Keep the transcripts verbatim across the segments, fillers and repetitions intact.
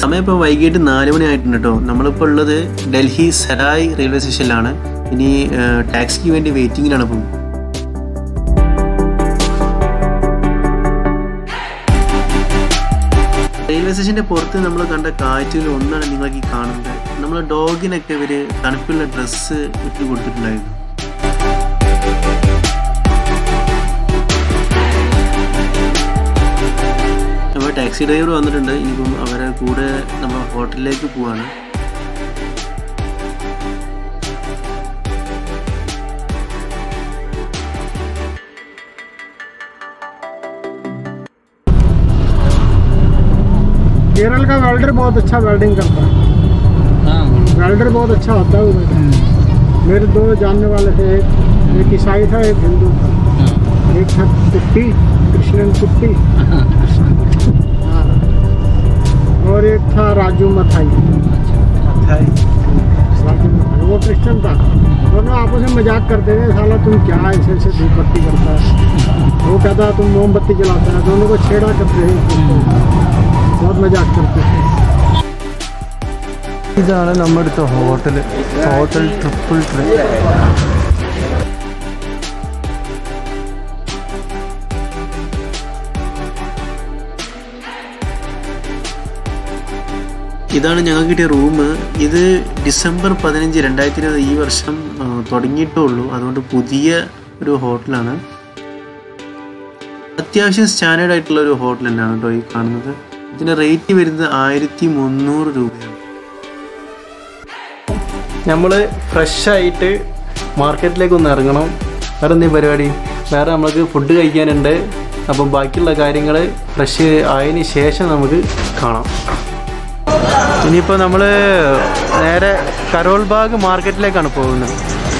സമയം ഇപ്പോൾ വൈകിട്ട് നാല് മണി ആയിട്ടുണ്ട് കേട്ടോ. നമ്മളിപ്പോൾ ഉള്ളത് ഡൽഹി സരായ് റെയിൽവേ സ്റ്റേഷനിലാണ്. ഇനി ടാക്സിക്ക് വേണ്ടി വെയിറ്റിങ്ങിലാണ് ഇപ്പോൾ. റെയിൽവേ സ്റ്റേഷൻ്റെ പുറത്ത് നമ്മൾ കണ്ട കാഴ്ചയിൽ ഒന്നാണ് നിങ്ങൾക്ക് ഈ കാണുന്നത്. നമ്മളെ ഡോഗിനൊക്കെ ഇവർ തണുപ്പുള്ള ഡ്രസ്സ് ഇട്ട് കൊടുത്തിട്ടുണ്ടായിരുന്നു. നമ്മൾ ടാക്സി ഡ്രൈവർ വന്നിട്ടുണ്ട്. ഇനിയിപ്പം അവരെ കൂടെ നമ്മൾ ഹോട്ടലിലേക്ക് പോവാണ്. केरल का वेल्डर बहुत अच्छा वेल्डिंग करता है। हाँ, वेल्डर बहुत अच्छा होता है उधर। मेरे दो जानने वाले थे, एक ईसाई था एक हिंदू था। एक था कुट्टी, कृष्णन कुट्टी, हाँ, और एक था राजू मथाई। राजू मथाई वो क्रिश्चियन था। दोनों आपस में मजाक करते थे, साला तुम क्या ऐसे ऐसे धूप बत्ती करता है, वो कहता तुम मोमबत्ती जलाता है। दोनों को छेड़ा करते थे, बहुत मजाक करते थे। ഇതാണ് നമ്മുടെ ഹോട്ടൽ ഹോട്ടൽ ട്രിപ്പിൾ ട്രീ. ഇതാണ് ഞങ്ങൾക്ക് കിട്ടിയ റൂം. ഇത് ഡിസംബർ പതിനഞ്ച് രണ്ടായിരത്തി ഇരുപത് ഈ വർഷം തുടങ്ങിയിട്ടേ ഉള്ളൂ. അതുകൊണ്ട് പുതിയ ഒരു ഹോട്ടലാണ്. അത്യാവശ്യം സ്റ്റാൻഡേർഡ് ആയിട്ടുള്ള ഒരു ഹോട്ടൽ തന്നെയാണ് കേട്ടോ ഈ കാണുന്നത്. ഇതിൻ്റെ റേറ്റ് വരുന്നത് ആയിരത്തി മുന്നൂറ് രൂപയാണ്. നമ്മൾ ഫ്രഷായിട്ട് മാർക്കറ്റിലേക്ക് ഒന്ന് ഇറങ്ങണം. വേറെ എന്തെങ്കിലും പരിപാടി? വേറെ നമ്മൾക്ക് ഫുഡ് കഴിക്കാനുണ്ട്. അപ്പം ബാക്കിയുള്ള കാര്യങ്ങൾ ഫ്രഷ് ആയതിന് ശേഷം നമുക്ക് കാണാം. ഇനിയിപ്പോൾ നമ്മൾ നേരെ കരോൾ ബാഗ് മാർക്കറ്റിലേക്കാണ് പോകുന്നത്.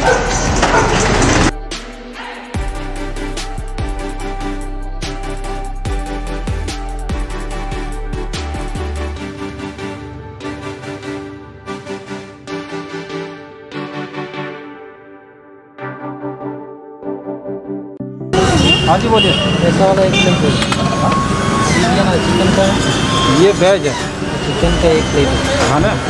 हाँ जी बोलिए। ऐसा वाला एक प्लेट है चिकन का, ये वेज है। चिकन का एक प्लेट हाँ ना।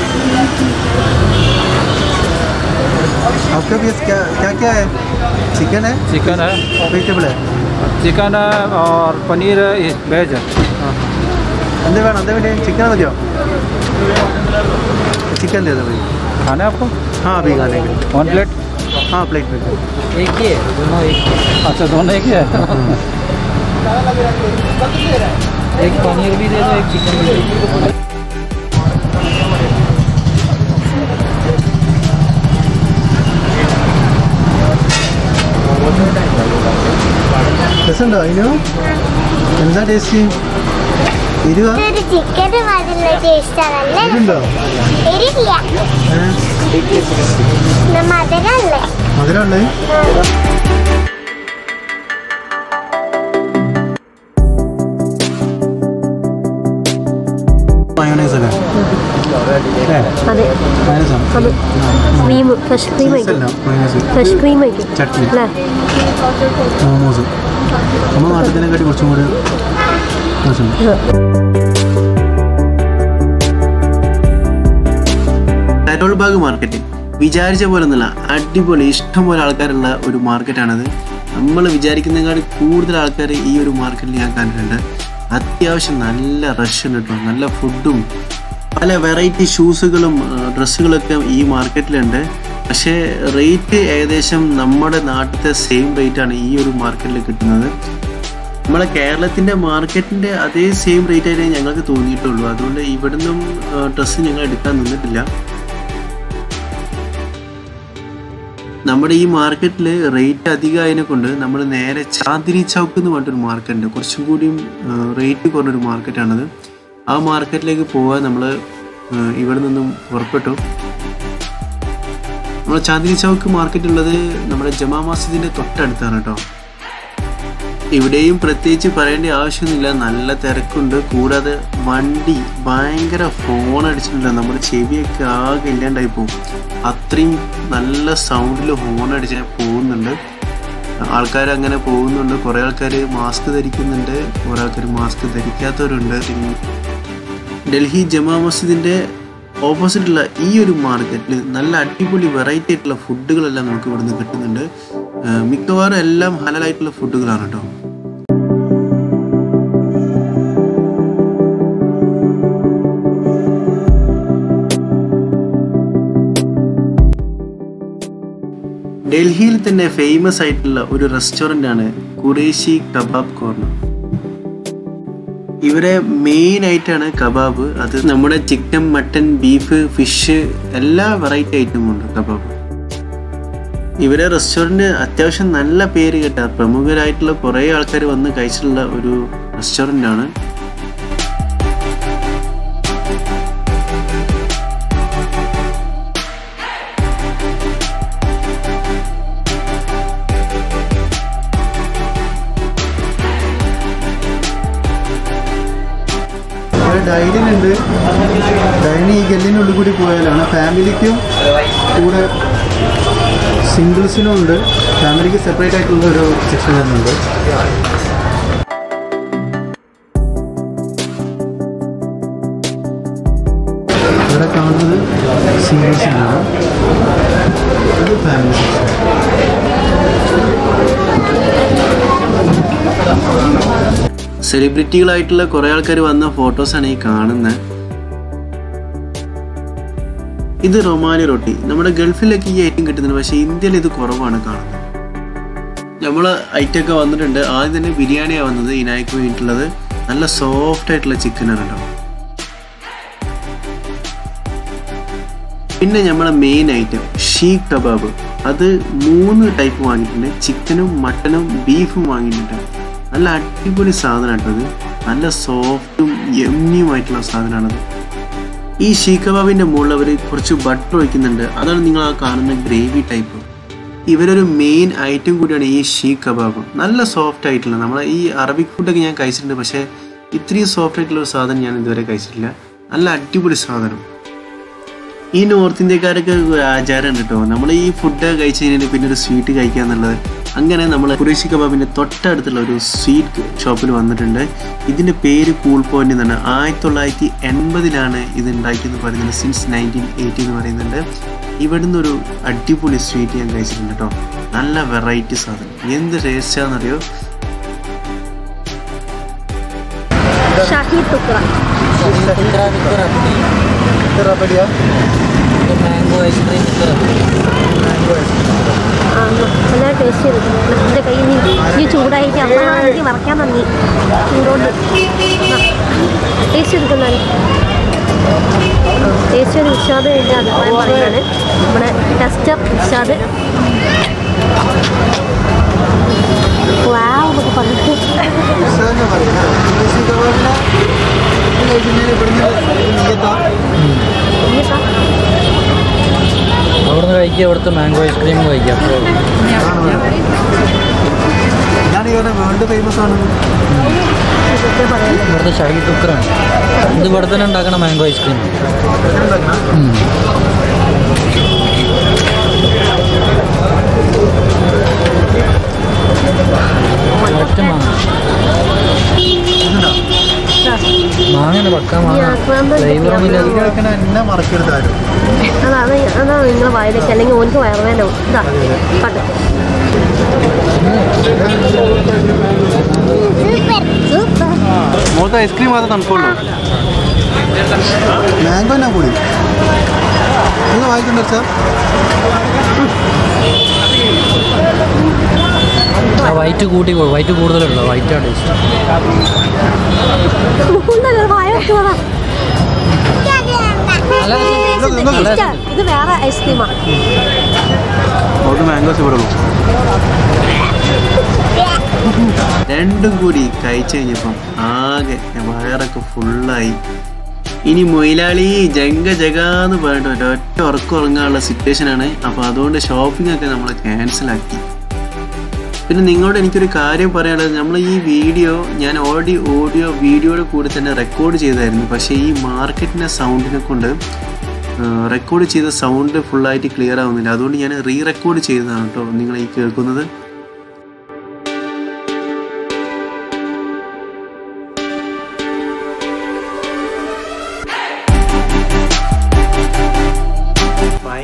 आपका भी क्या क्या क्या है? चिकन है, चिकन है, वेजिटेबल है, चिकन है और पनीर है, वेज है। हाँ अंदर വേണം अंदर വേണ്ടി चिकन मत चिकन दे दो भाई। खाना है आपको? हाँ अभी खाने के वन प्लेट। हाँ प्लेट में एक ही है, दोनों एक ही है। अच्छा दोनों एक ही है। एक पनीर भी दे दो, एक चिकन भी दे दो। രസമുണ്ടോ അതിനോ? എന്താ ടേസ്റ്റ്? എരിവാ? എരിവുണ്ടോ? മധുരമുള്ളേ? മയോണൈസ് അല്ലേ? ചട്നി, മോമോസ്. നമ്മുടെ നാട്ടിലേക്കാട്ടി കുറച്ചും കൂടി കരോൾ ബാഗ് മാർക്കറ്റ് വിചാരിച്ച പോലെ ഒന്നുമില്ല, അടിപൊളി ഇഷ്ടംപോലെ ആൾക്കാരുള്ള ഒരു മാർക്കറ്റാണത്. നമ്മൾ വിചാരിക്കുന്നതിനേക്കാൾ കൂടുതൽ ആൾക്കാർ ഈ ഒരു മാർക്കറ്റിൽ ഞാൻ കണ്ടിട്ടുണ്ട്. അത്യാവശ്യം നല്ല റഷ് ഉണ്ട് കേട്ടോ. നല്ല ഫുഡും പല വെറൈറ്റി ഷൂസുകളും ഡ്രസ്സുകളൊക്കെ ഈ മാർക്കറ്റിലുണ്ട്. പക്ഷേ റേറ്റ് ഏകദേശം നമ്മുടെ നാട്ടിലത്തെ സെയിം റേറ്റാണ് ഈ ഒരു മാർക്കറ്റിൽ കിട്ടുന്നത്. നമ്മളെ കേരളത്തിൻ്റെ മാർക്കറ്റിൻ്റെ അതേ സെയിം റേറ്റായിട്ടേ ഞങ്ങൾക്ക് തോന്നിയിട്ടുള്ളൂ. അതുകൊണ്ട് ഇവിടുന്നും ഡ്രസ്സ് ഞങ്ങൾ എടുക്കാൻ നിന്നിട്ടില്ല. നമ്മുടെ ഈ മാർക്കറ്റിൽ റേറ്റ് അധികമായതിനെ കൊണ്ട് നമ്മൾ നേരെ ചാന്ദിനി ചൗക്ക് എന്ന് പറഞ്ഞിട്ടൊരു മാർക്കറ്റുണ്ട്. കുറച്ചും കൂടിയും റേറ്റ് കുറഞ്ഞൊരു മാർക്കറ്റാണത്. ആ മാർക്കറ്റിലേക്ക് പോകാൻ നമ്മൾ ഇവിടെ നിന്നും പുറപ്പെട്ടു. നമ്മൾ ചാന്ദിനി ചൗക്ക് മാർക്കറ്റ് ഉള്ളത് നമ്മുടെ ജമാ മസ്ജിദിൻ്റെ തൊട്ടടുത്താണ് കേട്ടോ. ഇവിടെയും പ്രത്യേകിച്ച് പറയേണ്ട ആവശ്യമൊന്നുമില്ല, നല്ല തിരക്കുണ്ട്. കൂടാതെ വണ്ടി ഭയങ്കര ഹോൺ അടിച്ചിട്ടുണ്ട്. നമ്മുടെ ചെവിയൊക്കെ ആകെ ഇല്ലാണ്ടായി പോകും. അത്രയും നല്ല സൗണ്ടിൽ ഹോൺ അടിച്ച് പോകുന്നുണ്ട്. ആൾക്കാർ അങ്ങനെ പോകുന്നുണ്ട്. കുറേ ആൾക്കാർ മാസ്ക് ധരിക്കുന്നുണ്ട്, കുറേ ആൾക്കാർ മാസ്ക് ധരിക്കാത്തവരുണ്ട്. ഡൽഹി ജമാ മസ്ജിദിൻ്റെ ഓപ്പോസിറ്റുള്ള ഈ ഒരു മാർക്കറ്റിൽ നല്ല അടിപൊളി വെറൈറ്റി ആയിട്ടുള്ള ഫുഡുകളെല്ലാം നമുക്ക് ഇവിടുന്ന് കിട്ടുന്നുണ്ട്. മിക്കവാറും എല്ലാം ഹലാലായിട്ടുള്ള ഫുഡുകളാണ് കേട്ടോ. ഡൽഹിയിൽ തന്നെ ഫേമസ് ആയിട്ടുള്ള ഒരു റെസ്റ്റോറൻ്റ് ആണ് ഖുറേഷി കബാബ് കോർണർ. ഇവരെ മെയിൻ ആയിട്ടാണ് കബാബ്. അത് നമ്മുടെ ചിക്കൻ, മട്ടൻ, ബീഫ്, ഫിഷ് എല്ലാ വെറൈറ്റി ഐറ്റമും ഉണ്ട് കബാബ്. ഇവരെ റെസ്റ്റോറൻറ്റ് അത്യാവശ്യം നല്ല പേര് കേട്ട പ്രമുഖരായിട്ടുള്ള കുറേ ആൾക്കാർ വന്ന് കഴിച്ചിട്ടുള്ള ഒരു റെസ്റ്റോറൻ്റ് ആണ്. ഡൈനിങ് ഉണ്ട്. ഡൈനിങ് ഈ ഗല്ലിനുള്ളിൽ കൂടി പോയാലാണ്. ഫാമിലിക്കും കൂടെ സിംഗിൾസിനും ഉണ്ട്. ഫാമിലിക്ക് സെപ്പറേറ്റ് ആയിട്ടുള്ള ഒരു സെക്ഷൻ വരുന്നുണ്ട്. ഇവിടെ കാണുന്നത് സിംഗിൾസിനാണ്. ഇത് ഫാമിലി സെക്ഷൻ. സെലിബ്രിറ്റികളായിട്ടുള്ള കുറേ ആൾക്കാർ വന്ന ഫോട്ടോസാണ് ഈ കാണുന്നത്. ഇത് റൊമാനി റൊട്ടി. നമ്മുടെ ഗൾഫിലൊക്കെ ഈ ഐറ്റം കിട്ടുന്നുണ്ട്, പക്ഷേ ഇന്ത്യയിൽ ഇത് കുറവാണ് കാണുന്നത്. നമ്മൾ ഐറ്റമൊക്കെ വന്നിട്ടുണ്ട്. ആദ്യം തന്നെ ബിരിയാണിയാണ് വന്നത് ഇതിനായിക്ക് വേണ്ടിയിട്ടുള്ളത്. നല്ല സോഫ്റ്റ് ആയിട്ടുള്ള ചിക്കനാണ് കേട്ടോ. പിന്നെ നമ്മളെ മെയിൻ ഐറ്റം ഷീഖ് കബാബ്. അത് മൂന്ന് ടൈപ്പ് വാങ്ങിയിട്ടുണ്ട്. ചിക്കനും മട്ടനും ബീഫും വാങ്ങിയിട്ടുണ്ട്. നല്ല അടിപൊളി സാധനമാണ് കേട്ടത്. നല്ല സോഫ്റ്റും യമ്മിയുമായിട്ടുള്ള സാധനമാണത്. ഈ ഷീഖ് കബാബിൻ്റെ മുകളിൽ അവർ കുറച്ച് ബട്ടർ ഒഴിക്കുന്നുണ്ട്. അതാണ് നിങ്ങൾ ആ കാണുന്ന ഗ്രേവി ടൈപ്പ്. ഇവരൊരു മെയിൻ ഐറ്റം കൂടിയാണ് ഈ ഷീഖ് കബാബ്. നല്ല സോഫ്റ്റ് ആയിട്ടുള്ള, നമ്മളെ ഈ അറബിക് ഫുഡൊക്കെ ഞാൻ കഴിച്ചിട്ടുണ്ട്, പക്ഷേ ഇത്രയും സോഫ്റ്റ് ആയിട്ടുള്ള ഒരു സാധനം ഞാൻ ഇതുവരെ കഴിച്ചിട്ടില്ല. നല്ല അടിപൊളി സാധനം. ഈ നോർത്ത് ഇന്ത്യക്കാരൊക്കെ ഒരു ആചാരമുണ്ട് കേട്ടോ. നമ്മൾ ഈ ഫുഡ് കഴിച്ച് കഴിഞ്ഞാൽ പിന്നെ ഒരു സ്വീറ്റ് കഴിക്കുക എന്നുള്ളത്. അങ്ങനെ നമ്മൾ ഖുറേഷി കബാബിൻ്റെ തൊട്ടടുത്തുള്ള ഒരു സ്വീറ്റ് ഷോപ്പിൽ വന്നിട്ടുണ്ട്. ഇതിൻ്റെ പേര് കൂൾ പോയിന്റ് എന്നാണ്. ആയിരത്തി തൊള്ളായിരത്തി എൺപതിലാണ് ഇത് ഉണ്ടാക്കിയെന്ന് പറയുന്നത്. സിൻസ് നയൻറ്റീൻ എയ്റ്റി എന്ന് പറയുന്നുണ്ട്. ഇവിടുന്ന് ഒരു അടിപൊളി സ്വീറ്റ് ഞാൻ കഴിച്ചിട്ടുണ്ട് കേട്ടോ. നല്ല വെറൈറ്റി സാധനം. എന്ത് ടേസ്റ്റാണെന്നറിയോ? മാംഗോ ഐസ്ക്രീം നല്ല ടേസ്റ്റ് ചെയ്തിട്ടുണ്ട്. എൻ്റെ കയ്യിൽ നിന്ന് ഈ ചൂടായിട്ട് അമ്മ എനിക്ക് മറക്കാൻ നന്ദി. ചൂടോണ്ട് ടേസ്റ്റ് എടുക്കുന്ന ടേസ്റ്റ് ഒരു വിഷാദ് എൻ്റെ അഭിപ്രായം പറയുകയാണ്. നമ്മുടെ ടെസ്റ്റർ വിഷാദ് വാവ് എന്നൊക്കെ പറഞ്ഞിട്ട് അവിടുന്ന് കഴിക്കുക. അവിടുത്തെ മാംഗോ ഐസ്ക്രീം കഴിക്കാം. വേൾഡ് ഫേമസ് ആണ്. ഇവിടുത്തെ ഷാഹി തുക്കറാണ്. ഇത് ഇവിടെ തന്നെ ഉണ്ടാക്കണം മാംഗോ ഐസ്ക്രീം. ഒറ്റ മാങ്ങ മാങ്ങനെ പക്കാൻ എന്നെ മറക്കരുതാരും. അതാണ് അതാണ് നിങ്ങൾ വായിലേക്ക്, അല്ലെങ്കിൽ ഓനക്ക് വയറുവേനോ. ഇതാ കണ്ടു മോളത്തെ ഐസ്ക്രീം മാത്രം തണുപ്പുള്ളൂ. മാംഗോ എന്നാ കൂടി നിങ്ങൾ വാങ്ങിക്കണ്ട സാർ. വൈറ്റ് കൂട്ടി വൈറ്റ് കൂടുതലുണ്ടോ? വൈറ്റാണ് ടേസ്റ്റ്. ഇത് വേറെ ഐസ്ക്രീമാണ്. മാംഗോസ് ഇവിടെ രണ്ടും കൂടി കഴിച്ചു കഴിഞ്ഞപ്പം ആകെ വയറൊക്കെ ഫുള്ളായി. ഇനി മൊയിലാളി ജങ്ക ജഗാന്ന് പറഞ്ഞിട്ട് ഒറ്റ ഉറക്കം ഉറങ്ങാനുള്ള സിറ്റുവേഷനാണ്. അപ്പോൾ അതുകൊണ്ട് ഷോപ്പിംഗ് ഒക്കെ നമ്മൾ ക്യാൻസലാക്കി. പിന്നെ നിങ്ങളോട് എനിക്കൊരു കാര്യം പറയാനുള്ളത്, നമ്മൾ ഈ വീഡിയോ ഞാൻ ഓൾറെഡി ഓഡിയോ വീഡിയോയുടെ കൂടെ തന്നെ റെക്കോർഡ് ചെയ്തായിരുന്നു. പക്ഷേ ഈ മാർക്കറ്റിൻ്റെ സൗണ്ടിനെ കൊണ്ട് റെക്കോർഡ് ചെയ്ത സൗണ്ട് ഫുള്ളായിട്ട് ക്ലിയർ ആവുന്നില്ല. അതുകൊണ്ട് ഞാൻ റീ റെക്കോർഡ് ചെയ്തതാണ് കേട്ടോ നിങ്ങൾ ഈ കേൾക്കുന്നത്.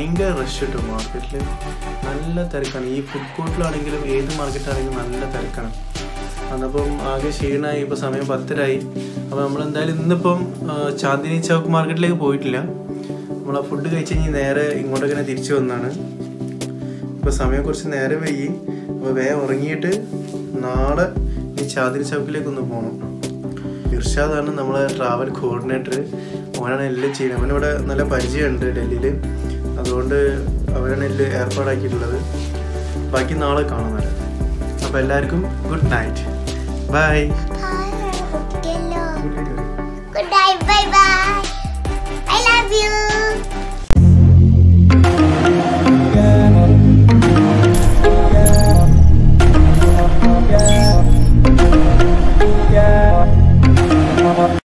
ഭയങ്കര റഷ് കിട്ടും മാർക്കറ്റിൽ. നല്ല തിരക്കാണ്. ഈ ഫുഡ് കോർട്ടിലാണെങ്കിലും ഏത് മാർക്കറ്റാണെങ്കിലും നല്ല തിരക്കാണ്. അന്നപ്പം ആകെ ക്ഷീണമായി. ഇപ്പോൾ സമയം പത്തരായി. അപ്പോൾ നമ്മളെന്തായാലും ഇന്നിപ്പം ചാന്ദിനി ചൗക്ക് മാർക്കറ്റിലേക്ക് പോയിട്ടില്ല. നമ്മൾ ആ ഫുഡ് കഴിച്ച് കഴിഞ്ഞ് നേരെ ഇങ്ങോട്ടൊക്കെ തിരിച്ചു വന്നതാണ്. ഇപ്പോൾ സമയം കുറച്ച് നേരം വൈകി. അപ്പോൾ വേഗം ഉറങ്ങിയിട്ട് നാളെ ഈ ചാന്ദിനി ചൗക്കിലേക്കൊന്ന് പോകണം. ഇർഷാദാണ് നമ്മളെ ട്രാവൽ കോർഡിനേറ്റർ. അവനാണ് എല്ലാം ചെയ്യുന്നത്. അവനിവിടെ നല്ല പരിചയമുണ്ട് ഡൽഹിയിൽ. അതുകൊണ്ട് അവനാണ് എല്ലാം ഏർപ്പാടാക്കിയിട്ടുള്ളത്. ബാക്കി നാളെ കാണുന്നത്. അപ്പോൾ എല്ലാവർക്കും good night. Bye. Good night. Bye bye.